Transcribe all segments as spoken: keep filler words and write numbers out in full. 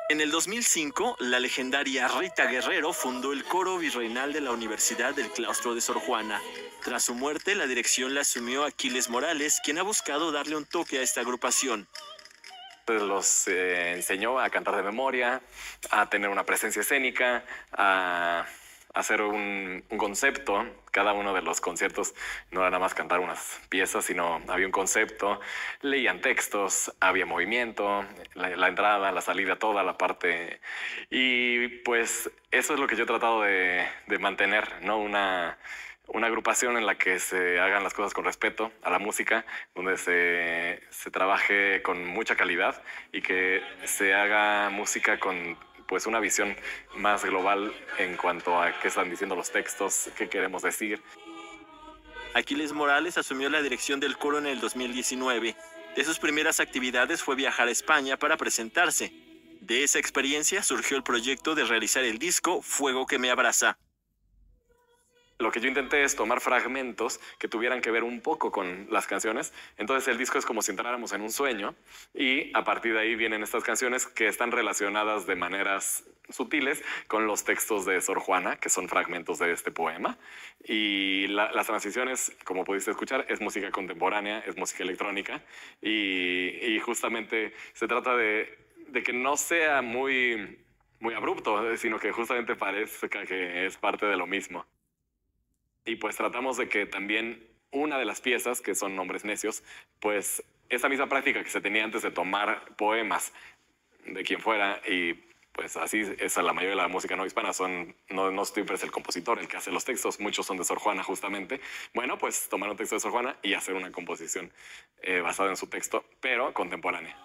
En el dos mil cinco, la legendaria Rita Guerrero fundó el coro virreinal de la Universidad del Claustro de Sor Juana. Tras su muerte, la dirección la asumió Aquiles Morales, quien ha buscado darle un toque a esta agrupación. Pues los eh, enseñó a cantar de memoria, a tener una presencia escénica, a hacer un, un concepto. Cada uno de los conciertos no era nada más cantar unas piezas, sino había un concepto, leían textos, había movimiento, la, la entrada, la salida, toda la parte. Y pues eso es lo que yo he tratado de, de mantener, ¿no? Una... Una agrupación en la que se hagan las cosas con respeto a la música, donde se, se trabaje con mucha calidad y que se haga música con pues una visión más global en cuanto a qué están diciendo los textos, qué queremos decir. Aquiles Morales asumió la dirección del coro en el dos mil diecinueve. De sus primeras actividades fue viajar a España para presentarse. De esa experiencia surgió el proyecto de realizar el disco Fuego que me abraza. Lo que yo intenté es tomar fragmentos que tuvieran que ver un poco con las canciones. Entonces el disco es como si entráramos en un sueño y a partir de ahí vienen estas canciones que están relacionadas de maneras sutiles con los textos de Sor Juana, que son fragmentos de este poema. Y la, las transiciones, como pudiste escuchar, es música contemporánea, es música electrónica y, y justamente se trata de, de que no sea muy, muy abrupto, sino que justamente parezca que es parte de lo mismo. Y pues tratamos de que también una de las piezas, que son Nombres Necios, pues esa misma práctica que se tenía antes de tomar poemas de quien fuera, y pues así es la mayoría de la música no hispana, son, no, no siempre es el compositor el que hace los textos, muchos son de Sor Juana justamente. Bueno, pues tomar un texto de Sor Juana y hacer una composición eh, basada en su texto, pero contemporánea.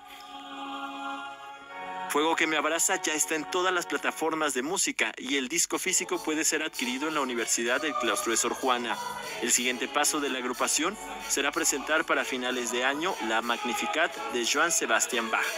Fuego que me abraza ya está en todas las plataformas de música y el disco físico puede ser adquirido en la Universidad del Claustro de Sor Juana. El siguiente paso de la agrupación será presentar para finales de año la Magnificat de Johann Sebastian Bach.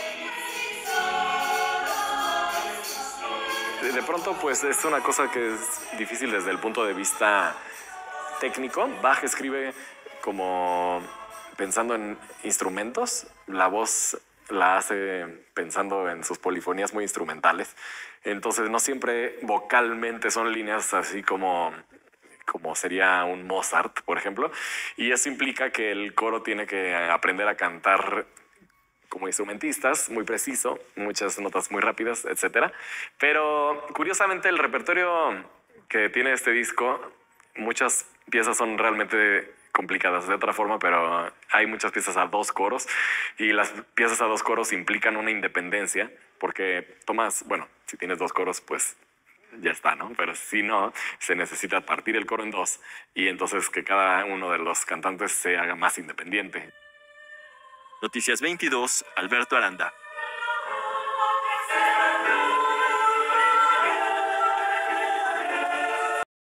De pronto, pues es una cosa que es difícil desde el punto de vista técnico. Bach escribe como pensando en instrumentos, la voz la hace pensando en sus polifonías muy instrumentales. Entonces no siempre vocalmente son líneas así como, como sería un Mozart, por ejemplo. Y eso implica que el coro tiene que aprender a cantar como instrumentistas, muy preciso, muchas notas muy rápidas, etcétera. Pero curiosamente el repertorio que tiene este disco, muchas piezas son realmente complicadas de otra forma, pero hay muchas piezas a dos coros y las piezas a dos coros implican una independencia porque tomas, bueno, si tienes dos coros, pues ya está, ¿no? Pero si no, se necesita partir el coro en dos y entonces que cada uno de los cantantes se haga más independiente. Noticias veintidós, Alberto Aranda.